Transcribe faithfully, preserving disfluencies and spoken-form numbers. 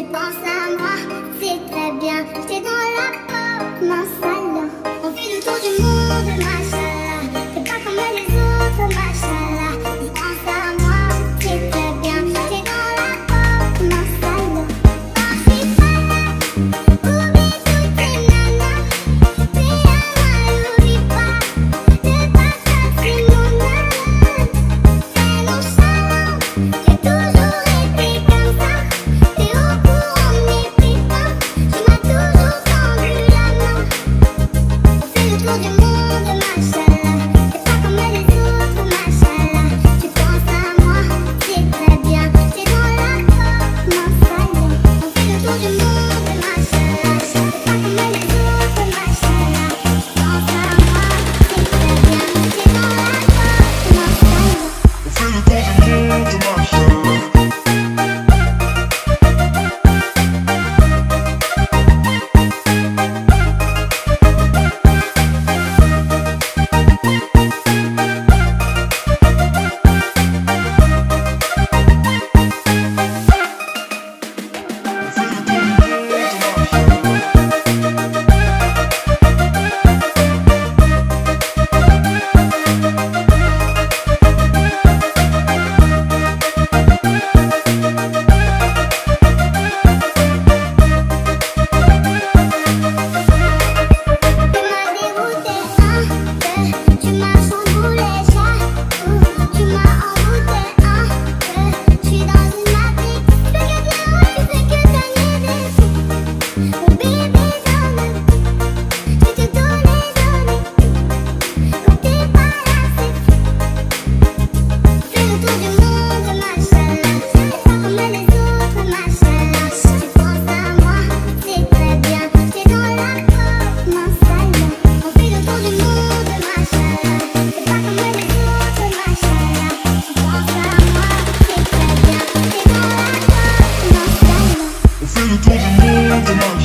penses à moi, c'est très bien. J'étais dans la peau, mince alors. On fait le tour du monde, machallah. T'es pas comme les autres, machallah. Tu penses à moi, c'est très bien. J'étais dans la peau, mince alors. Quand je suis pas là, oublie toutes tes nanas. T'es à moi, n'oublie pas. Le passage c'est mon âme. C'est nonchalant, j'ai toujours été comme ça. T'es au courant de mes pépins. Tu m'as toujours tendu la main. On fait le tour du monde, machallah. T'es pas comme les autres, machallah. Tu penses à moi, c'est très bien. T'es dans la peau, mince alors. On fait le tour du monde, machallah. T'es pas comme les autres, machallah. Tu penses à moi, c'est très bien. T'es dans la peau, mince alors. On fait le tour du monde, machallah. Tu m'as dérouté, un, deux, tu m'as chamboulé, jaloux. Tu m'as envoûté, un, deux, je suis dans une matrix. Je fais que des rôles, tu fais que gagner des sous. Oublier des hommes, je vais te donner, donner. Quand t'es pas là, c'est fou. Fais le tour du monde, machallah. T'es pas comme les autres, machallah. Tu penses à moi, c'est très bien. T'es dans la peau, mince alors. On fait le tour du monde, machallah. T'es pas comme les autres, machallah. Tu penses à moi, c'est très bien. T'es dans la peau, mince alors. On fait le tour du monde, machallah.